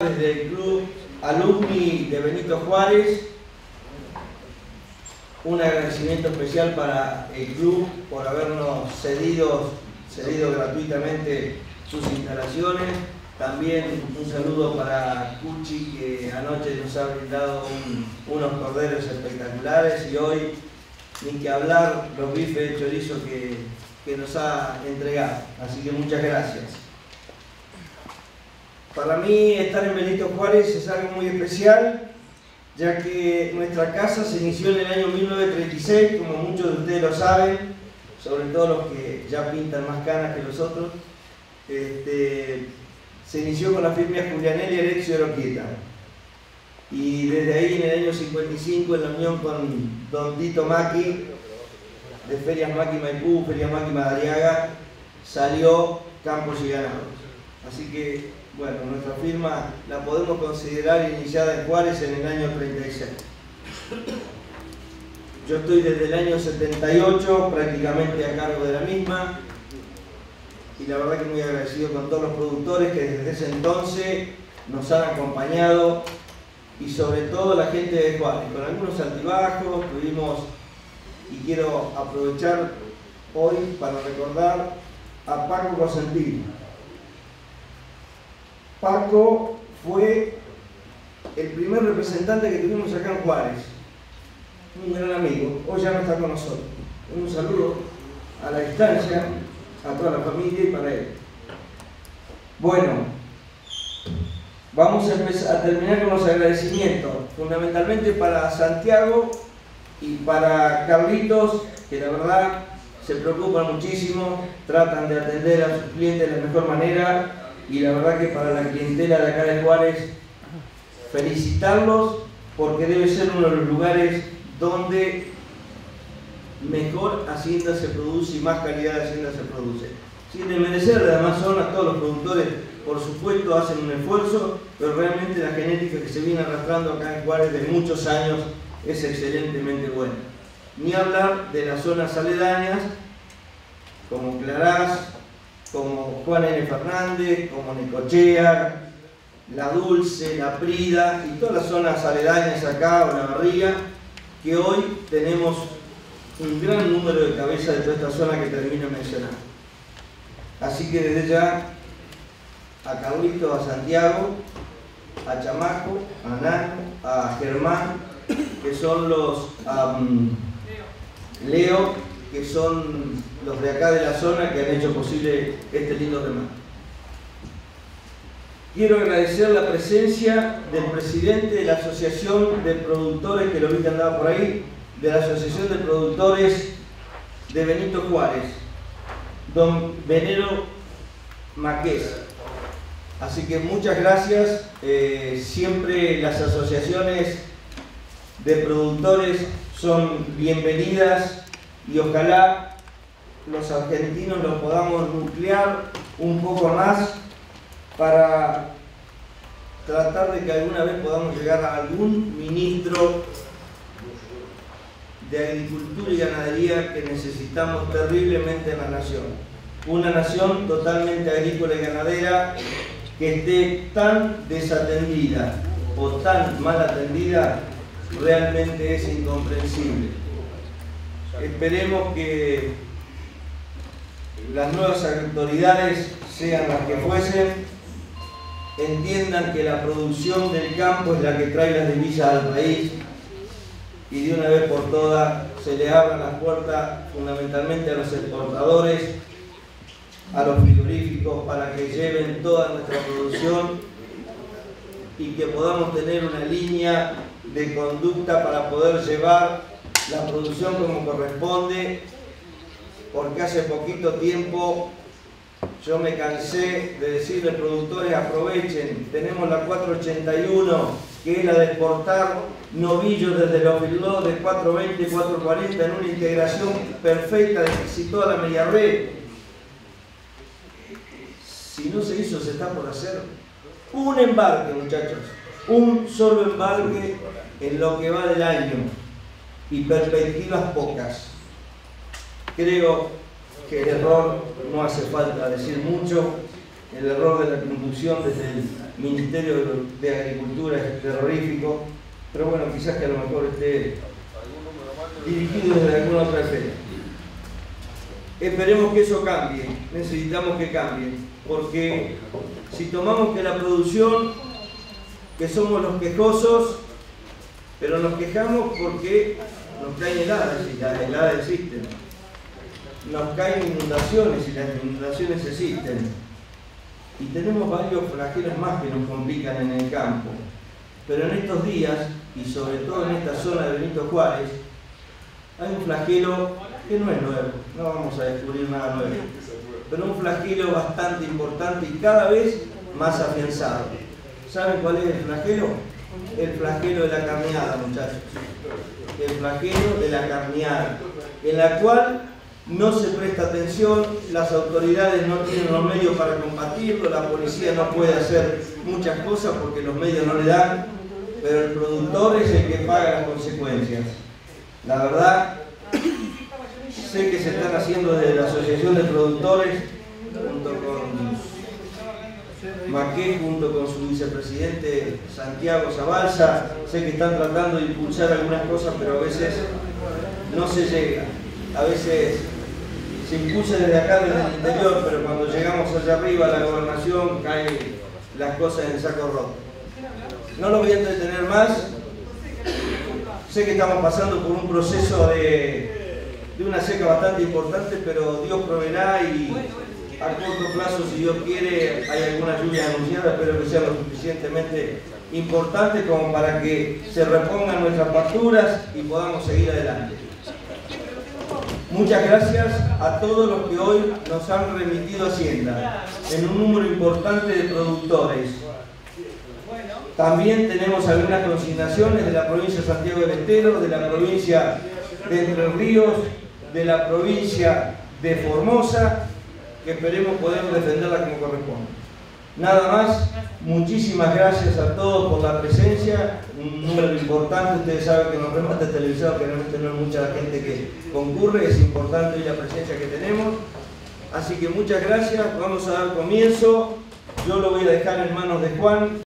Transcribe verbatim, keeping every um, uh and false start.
Desde el Club Alumni de Benito Juárez, un agradecimiento especial para el club por habernos cedido, cedido gratuitamente sus instalaciones. También un saludo para Cuchi, que anoche nos ha brindado un, unos corderos espectaculares, y hoy ni que hablar los bifes de chorizo que, que nos ha entregado. Así que muchas gracias. Para mí estar en Benito Juárez es algo muy especial, ya que nuestra casa se inició en el año mil novecientos treinta y seis, como muchos de ustedes lo saben, sobre todo los que ya pintan más canas que los otros. Este, se inició con la firma Julianelli y Alexio de Roquieta. Y desde ahí, en el año cincuenta y cinco, en la unión con don Tito Maki, de Ferias Maki Maipú, Ferias Maki Madariaga, salió Campos y Ganados. Así que, bueno, nuestra firma la podemos considerar iniciada en Juárez en el año treinta y seis. Yo estoy desde el año setenta y ocho prácticamente a cargo de la misma, y la verdad que muy agradecido con todos los productores que desde ese entonces nos han acompañado, y sobre todo la gente de Juárez, con algunos altibajos tuvimos, y quiero aprovechar hoy para recordar a Paco Cosentino. Paco fue el primer representante que tuvimos acá en Juárez, un gran amigo, hoy ya no está con nosotros. Un saludo a la distancia, a toda la familia y para él. Bueno, vamos a, empezar, a terminar con los agradecimientos, fundamentalmente para Santiago y para Carlitos, que la verdad se preocupan muchísimo, tratan de atender a sus clientes de la mejor manera. Y la verdad que para la clientela de acá de Juárez, felicitarlos, porque debe ser uno de los lugares donde mejor hacienda se produce y más calidad de hacienda se produce. Sin desmerecer de las demás zonas, todos los productores por supuesto hacen un esfuerzo, pero realmente la genética que se viene arrastrando acá en Juárez de muchos años es excelentemente buena. Ni hablar de las zonas aledañas, como Clarás, como Juan N. Fernández, como Necochea, La Dulce, La Prida y todas las zonas aledañas acá, o La Barriga, que hoy tenemos un gran número de cabezas de toda esta zona que termino de mencionar. Así que desde ya a Carlito, a Santiago, a Chamaco, a Nano, a Germán, que son los um, Leo, que son los de acá de la zona que han hecho posible este lindo remate. Quiero agradecer la presencia del presidente de la Asociación de Productores, que lo vi que andaba por ahí, de la Asociación de Productores de Benito Juárez, don Venero Maqués. Así que muchas gracias. Eh, siempre las asociaciones de productores son bienvenidas, y ojalá los argentinos lo podamos nuclear un poco más para tratar de que alguna vez podamos llegar a algún ministro de Agricultura y Ganadería que necesitamos terriblemente en la nación. Una nación totalmente agrícola y ganadera que esté tan desatendida o tan mal atendida realmente es incomprensible. Esperemos que las nuevas autoridades, sean las que fuesen, entiendan que la producción del campo es la que trae las divisas al país, y de una vez por todas se le abran las puertas fundamentalmente a los exportadores, a los frigoríficos, para que lleven toda nuestra producción y que podamos tener una línea de conducta para poder llevar la producción como corresponde, porque hace poquito tiempo yo me cansé de decirle, productores, aprovechen, tenemos la cuatrocientos ochenta y uno, que es la de exportar novillos desde los filos de cuatrocientos veinte y cuatrocientos cuarenta en una integración perfecta de casi toda la media red. Si no se hizo, se está por hacer. Un embarque, muchachos, un solo embarque en lo que va del año, y perspectivas pocas. Creo que el error, no hace falta decir mucho, el error de la conducción desde el Ministerio de Agricultura es terrorífico, pero bueno, quizás que a lo mejor esté dirigido desde alguna otra esfera. Esperemos que eso cambie, necesitamos que cambie, porque si tomamos que la producción, que somos los quejosos, pero nos quejamos porque nos caen heladas y las heladas existen, nos caen inundaciones y las inundaciones existen, y tenemos varios flagelos más que nos complican en el campo, pero en estos días, y sobre todo en esta zona de Benito Juárez, hay un flagelo que no es nuevo, no vamos a descubrir nada nuevo, pero un flagelo bastante importante y cada vez más afianzado. ¿Saben cuál es el flagelo? El flagelo de la carneada, muchachos. El flagelo de la carneada, en la cual no se presta atención, las autoridades no tienen los medios para combatirlo, la policía no puede hacer muchas cosas porque los medios no le dan, pero el productor es el que paga las consecuencias. La verdad, sé que se están haciendo desde la Asociación de Productores, junto con Maqué, junto con su vicepresidente Santiago Zabalza, sé que están tratando de impulsar algunas cosas, pero a veces no se llega. A veces se impulsa desde acá, desde el interior, pero cuando llegamos allá arriba a la gobernación caen las cosas en saco roto. No lo voy a entretener más. Sé que estamos pasando por un proceso de, de una seca bastante importante, pero Dios proveerá y a corto plazo, si Dios quiere, hay alguna lluvia anunciada, espero que sea lo suficientemente importante como para que se repongan nuestras facturas y podamos seguir adelante. Muchas gracias a todos los que hoy nos han remitido Hacienda, en un número importante de productores. También tenemos algunas consignaciones de la provincia de Santiago del Estero, de la provincia de Entre Ríos, de la provincia de Formosa, que esperemos poder defenderla como corresponde. Nada más, muchísimas gracias a todos por la presencia, un número importante, ustedes saben que en los remates televisados generalmente no hay mucha gente que concurre, es importante hoy la presencia que tenemos, así que muchas gracias, vamos a dar comienzo, yo lo voy a dejar en manos de Juan.